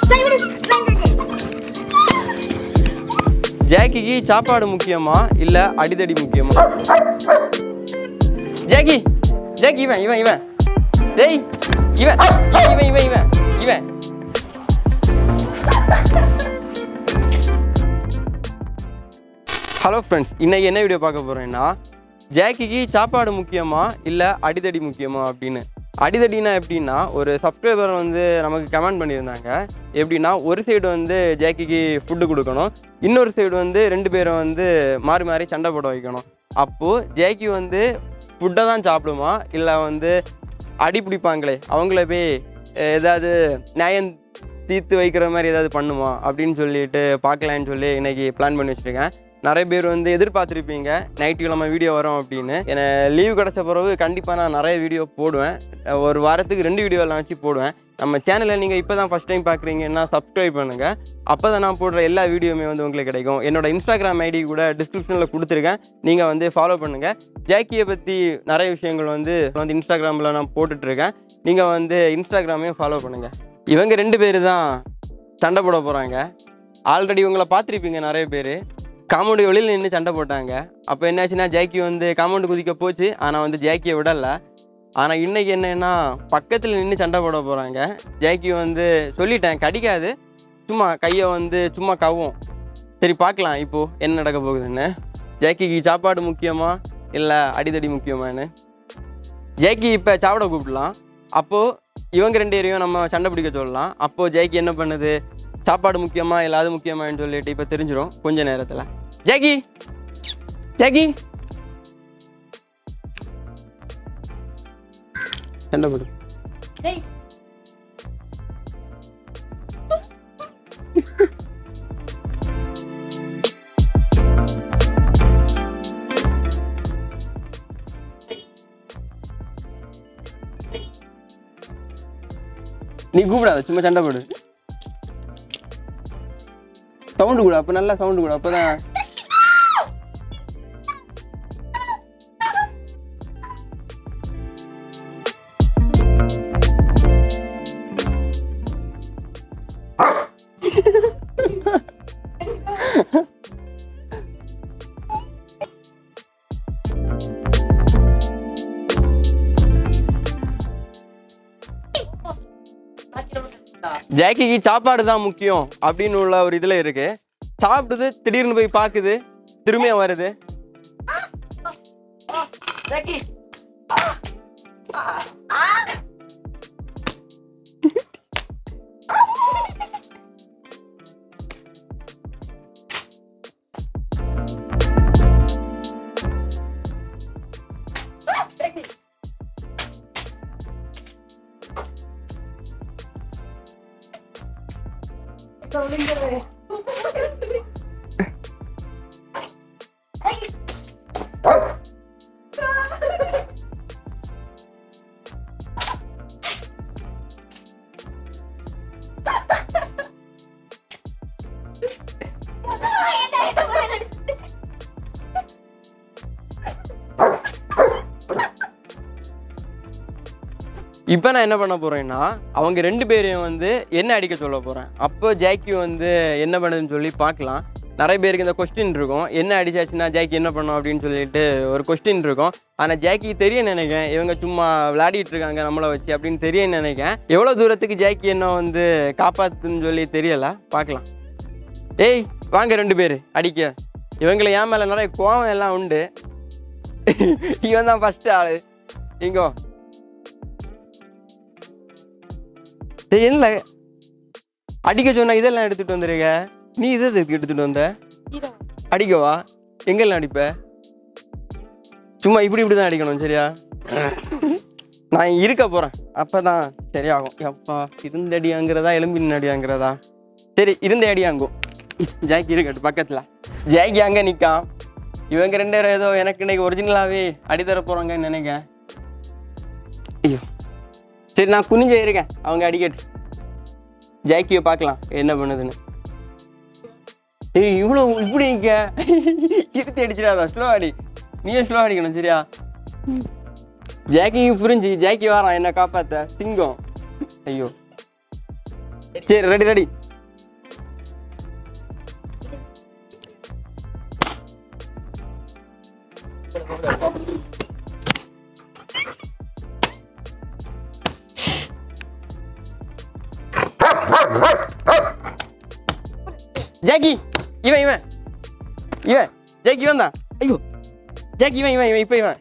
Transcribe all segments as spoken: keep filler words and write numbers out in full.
ஜாக்கிக்கு சாப்பாடு முக்கியமா இல்ல அடிதடி முக்கியமா? ஜாக்கி ஜாக்கி இவன் இவன் இவன் டேய் இவன் இவன் இவன் இவன் இவன் ஹலோ ஃப்ரெண்ட்ஸ், இன்னைக்கு என்ன வீடியோ பார்க்க போறேன்னா ஜாக்கிக்கு சாப்பாடு முக்கியமா இல்லை அடிதடி முக்கியமா அப்படின்னு. அடிதடினா எப்படின்னா, ஒரு சப்ஸ்கிரைபர் வந்து நமக்கு கமெண்ட் பண்ணியிருந்தாங்க. எப்படின்னா, ஒரு சைடு வந்து ஜாக்கிக்கு ஃபுட்டு கொடுக்கணும், இன்னொரு சைடு வந்து ரெண்டு பேரும் வந்து மாறி மாறி சண்டை போட வைக்கணும். அப்போது ஜாக்கி வந்து ஃபுட்டை தான் சாப்பிடுமா இல்லை வந்து அடி பிடிப்பாங்களே அவங்கள போய் ஏதாவது நியாயம் தீர்த்து வைக்கிற மாதிரி ஏதாவது பண்ணுமா அப்படின்னு சொல்லிட்டு பார்க்கலான்னு சொல்லி இன்றைக்கி பிளான் பண்ணி வச்சுருக்கேன். நிறைய பேர் வந்து எதிர்பார்த்துருப்பீங்க ஞாயிற்றுக்கிழமை வீடியோ வரும் அப்படின்னு. என்னை லீவு கிடச்ச பிறகு கண்டிப்பாக நான் நிறைய வீடியோ போடுவேன். ஒரு வாரத்துக்கு ரெண்டு வீடியோலாம் வச்சு போடுவேன். நம்ம சேனலில் நீங்கள் இப்போ தான் ஃபஸ்ட் டைம் பார்க்குறீங்கன்னா சப்ஸ்கிரைப் பண்ணுங்கள். அப்போ தான் நான் போடுற எல்லா வீடியோவுமே வந்து உங்களுக்கு கிடைக்கும். என்னோடய இன்ஸ்டாகிராம் ஐடி கூட டிஸ்கிரிப்ஷனில் கொடுத்துருக்கேன், நீங்கள் வந்து ஃபாலோ பண்ணுங்கள். ஜாக்கியை பற்றி நிறைய விஷயங்கள் வந்து வந்து இன்ஸ்டாகிராமில் நான் போட்டுட்ருக்கேன், நீங்கள் வந்து இன்ஸ்டாகிராமையும் ஃபாலோ பண்ணுங்கள். இவங்க ரெண்டு பேர் தான் சண்டை போட போகிறாங்க. ஆல்ரெடி இவங்களை பார்த்துருப்பீங்க நிறைய பேர். காம்பவுண்டு வெளியில் நின்று சண்டை போட்டாங்க. அப்போ என்னாச்சுன்னா, ஜாக்கி வந்து காம்பவுண்டு குதிக்க போச்சு, ஆனால் வந்து ஜாக்கியை விடலை. ஆனால் இன்றைக்கி என்னென்னா, பக்கத்தில் நின்று சண்டை போட போகிறாங்க. ஜாக்கி வந்து சொல்லிட்டேன் கடிக்காது, சும்மா கையை வந்து சும்மா கவும். சரி பார்க்கலாம் இப்போது என்ன நடக்க போகுதுன்னு. ஜாக்கிக்கு சாப்பாடு முக்கியமா இல்லை அடிதடி முக்கியமானு. ஜாக்கி இப்போ சாப்பிட கூப்பிடலாம். அப்போது இவங்க ரெண்டு பேரையும் நம்ம சண்டை பிடிக்க சொல்லலாம். அப்போது ஜாக்கி என்ன பண்ணுது, சாப்பாடு முக்கியமா இல்லை அது முக்கியமானு சொல்லிட்டு இப்போ தெரிஞ்சிடும் கொஞ்ச நேரத்தில். ஜாக்கி ஜாக்கி சண்டை போடு. நீ கூப்பிடாத, சும்மா சண்டை போடு. சவுண்டு கூட அப்போ நல்லா சவுண்டு கூட அப்போதான். ஜாக்கிக்கு சாப்பாடு தான் முக்கியம் அப்படின்னு உள்ள ஒரு இதில் இருக்கு. சாப்பிடுது, திடீர்னு போய் பார்க்குது, திரும்பியும் வருது. இப்போ நான் என்ன பண்ண போகிறேன்னா, அவங்க ரெண்டு பேரையும் வந்து என்ன அடிக்க சொல்ல போகிறேன். அப்போ ஜாக்கி வந்து என்ன பண்ணுதுன்னு சொல்லி பார்க்கலாம். நிறைய பேருக்கு இந்த கொஸ்டின் இருக்கும், என்ன அடிச்சாச்சுன்னா ஜாக்கி என்ன பண்ணோம் அப்படின்னு சொல்லிட்டு ஒரு கொஸ்டின் இருக்கும். ஆனால் ஜாக்கி தெரிய நினைக்கிறேன், இவங்க சும்மா விளையாடிட்டு இருக்காங்க நம்மளை வச்சு அப்படின்னு தெரிய நினைக்கிறேன். எவ்வளோ தூரத்துக்கு ஜாக்கி என்ன வந்து காப்பாற்றுன்னு சொல்லி தெரியலை, பார்க்கலாம். ஏய் வாங்க ரெண்டு பேர் அடிக்க. இவங்களை ஏன் மேலே நிறைய கோவம் எல்லாம் உண்டு. இவன் தான் ஃபஸ்ட்டு ஆள். இங்கோ என்ன அடிக்க சொன்னா இதெல்லாம் எடுத்துட்டு வந்துருக்க. நீ இதை எடுத்துட்டு வந்த அடிக்கவா? எங்கெல்லாம் அடிப்ப? சும்மா இப்படி இப்படிதான் அடிக்கணும், சரியா? நான் இருக்க போறேன், அப்பதான் சரியாகும். எப்பா இருந்த அடியாங்கிறதா எலும்பின் அடியாங்கிறதா? சரி இருந்த அடியாங்கும். ஜாக்கி இருக்கட்டும் பக்கத்துல. ஜாக்கி அங்க நிக்கான். இவங்க ரெண்டு பேரும் ஏதோ எனக்கு இன்னைக்கு ஒரிஜினலாவே அடித்தர போறாங்கன்னு நினைக்கிறேன். ஐயோ சரி, நான் குனிஞ்சே இருக்கேன், அவங்க அடிக்கட்டு. ஜாக்கியை பார்க்கலாம் என்ன பண்ணுதுன்னு. ஏய் இவ்வளோ இப்படி நிற்க, இருத்தி அடிச்சிடாதா, ஸ்லோ அடி. நீயே ஸ்லோ அடிக்கணும், சரியா? ஜாக்கிக்கு புரிஞ்சு ஜாக்கி வாரான் என்ன காப்பாற்ற. சிங்கம். ஐயோ சரி ரெடி ரெடி. ஜாக்கி இவன் இவன் இவன் ஜாக்கி இவன் தான். ஐயோ ஜாக்கி இவன் இவன் இவன் இப்போ இவன்.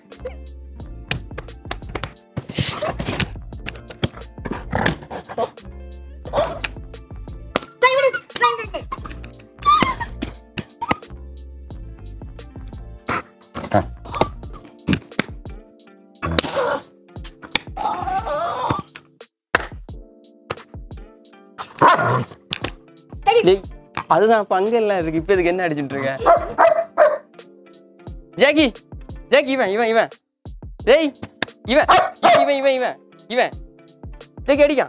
அதுதான் பங்கு எல்லாம் இருக்கு. இப்ப இதுக்கு என்ன அடிச்சுட்டு இருக்க? ஜாக்கி ஜாக்கி இவன் இவன் இவன் டேய் இவன் இவன் இவன் இவன் இவன் ஜாக்கி அடிக்கான்.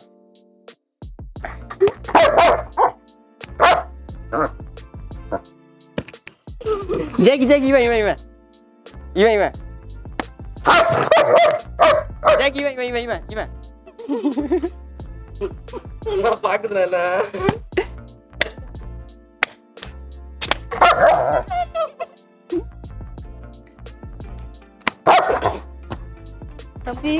ஜாக்கி ஜாக்கி இவன் இவன் இவன் இவன் இவன் ஜாக்கி இவன் இவன் இவன் இவன் இவன் பாக்குதுல. தம்பி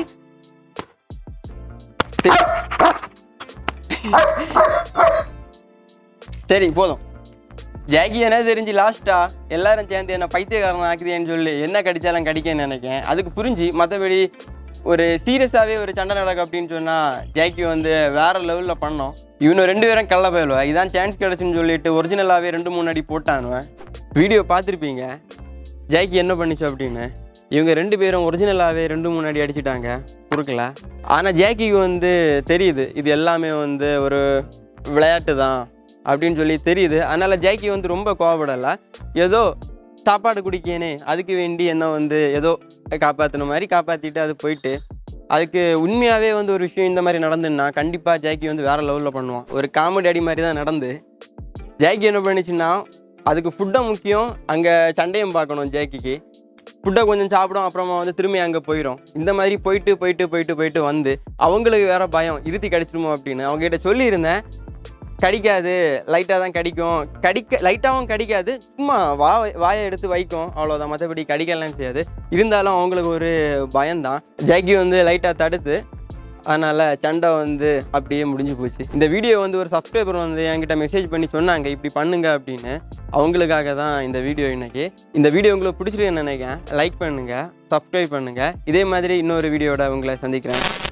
சரி போதும். ஜாக்கி என்ன தெரிஞ்சு லாஸ்டா எல்லாரும் சேர்ந்து என்ன பைத்தியக்காரன் ஆக்குதேன்னு சொல்லி என்ன கடிச்சாலும் கடிக்கன்னு நினைக்கேன். அதுக்கு புரிஞ்சு மற்றபடி ஒரு சீரியஸாகவே ஒரு சண்டை நடக்கும் அப்படின்னு சொன்னால் ஜாக்கி வந்து வேற லெவலில் பண்ணோம். இவனு ரெண்டு பேரும் கள்ள போயிடுவேன். இதான் சான்ஸ் கிடச்சுன்னு சொல்லிட்டு ஒரிஜினலாகவே ரெண்டு மூணு அடி போட்டானுவேன். வீடியோ பார்த்துருப்பீங்க ஜாக்கி என்ன பண்ணிச்சு அப்படின்னு. இவங்க ரெண்டு பேரும் ஒரிஜினலாகவே ரெண்டு மூணு அடி அடிச்சுட்டாங்க குறுக்கல. ஆனால் ஜாக்கிக்கு வந்து தெரியுது இது எல்லாமே வந்து ஒரு விளையாட்டு தான் அப்படின்னு சொல்லி தெரியுது. அதனால் ஜாக்கி வந்து ரொம்ப கோவப்படலை. ஏதோ சாப்பாடு குடிக்கேனே அதுக்கு வேண்டி என்ன வந்து ஏதோ காப்பாற்றின மாதிரி காப்பாற்றிட்டு அது போயிட்டு. அதுக்கு உண்மையாகவே வந்து ஒரு விஷயம் இந்த மாதிரி நடந்துன்னா கண்டிப்பாக ஜாக்கி வந்து வேறு லெவலில் பண்ணுவான். ஒரு காமெடி அடி மாதிரி தான் நடந்து. ஜாக்கி என்ன பண்ணிச்சுன்னா அதுக்கு ஃபுட்டை முக்கியம், அங்கே சண்டையும் பார்க்கணும். ஜாக்கிக்கு ஃபுட்டை கொஞ்சம் சாப்பிடும், அப்புறமா வந்து திரும்பி அங்கே போயிடும். இந்த மாதிரி போயிட்டு போயிட்டு போயிட்டு போயிட்டு வந்து அவங்களுக்கு வேறு பயம் இருத்தி கடிச்சிருமோ அப்படின்னு. அவங்ககிட்ட சொல்லியிருந்தேன் கடிக்காது, லைட்டாக தான் கடிக்கும், கடிக்க லைட்டாகவும் கடிக்காது, சும்மா வா வாயை எடுத்து வைக்கும் அவ்வளோதான், மற்றபடி கடிக்கலாம் செய்யாது. இருந்தாலும் அவங்களுக்கு ஒரு பயம்தான். ஜாக்கி வந்து லைட்டாக தடுத்து அதனால் சண்டை வந்து அப்படியே முடிஞ்சு போச்சு. இந்த வீடியோ வந்து ஒரு சப்ஸ்கிரைபர் வந்து என்கிட்ட மெசேஜ் பண்ணி சொன்னாங்க இப்படி பண்ணுங்க அப்படின்னு. அவங்களுக்காக தான் இந்த வீடியோ இன்றைக்கி. இந்த வீடியோ உங்களுக்கு பிடிச்சிருக்குன்னு நினைக்கிறேன். லைக் பண்ணுங்கள், சப்ஸ்கிரைப் பண்ணுங்கள். இதே மாதிரி இன்னொரு வீடியோட உங்களை சந்திக்கிறேன்.